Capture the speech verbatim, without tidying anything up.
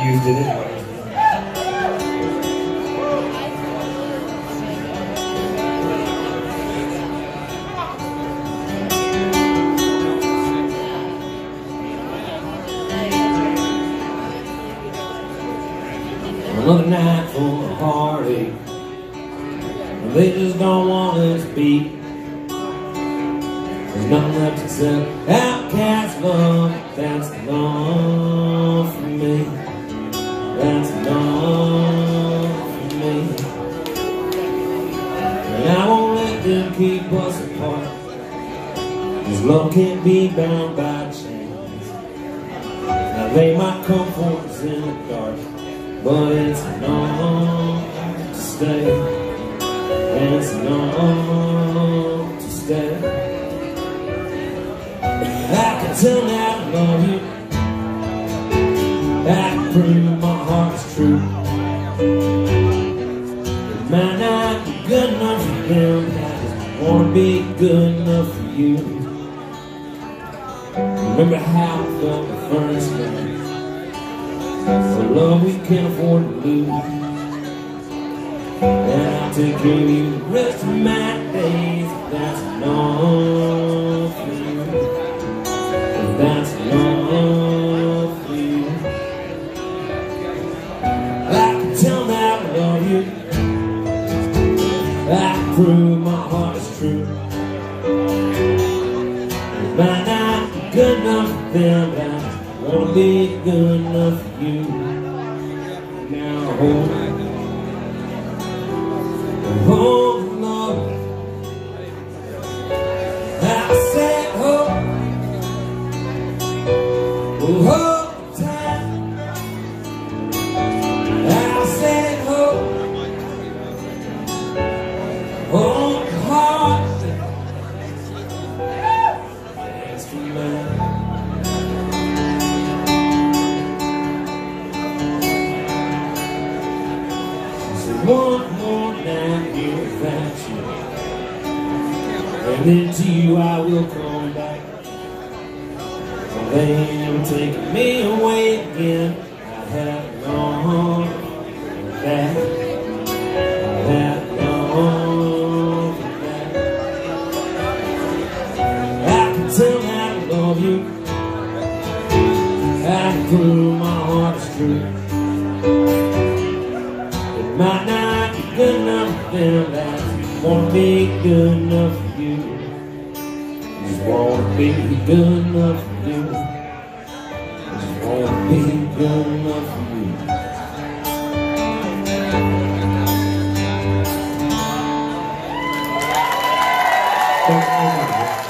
used it anyway. Another night full of heartache. They just don't want us to be. There's nothing left except outcast love. That's enough for me. That's enough for me. And I won't let them keep us apart. This love can't be bound by chains. Now they might come for us in the dark, but it's enough to stay. It's enough to stay. I can tell now I love you. I can prove my heart is true. It might not be good enough for them, I just wanna be good enough for you. Remember how it felt the first night. For love we can't afford to lose. And I'll take care of you the rest of my days. If that's enough for you. If that's enough for you. I can tell now I love you. I can prove my heart is true. It might not be good enough for them, but I wanna be good enough for you. Now hold on. Hold on. I said hold. Hold tight. I said hold. Hold hard. That's for mine. One more night here without you, and then to you I will come back. Well, they ain't never taking me away again. I have gone back. I have gone back. I can tell that I love you. I can prove my heart is true. Might not be good enough for them, but I wanna be good enough for you. Just wanna be good enough for you. Just wanna be good enough for you.